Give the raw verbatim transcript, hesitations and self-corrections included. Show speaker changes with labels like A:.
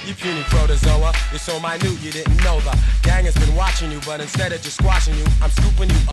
A: You puny protozoa, you're so minute you didn't know the gang has been watching you, but instead of just squashing you, I'm scooping you up.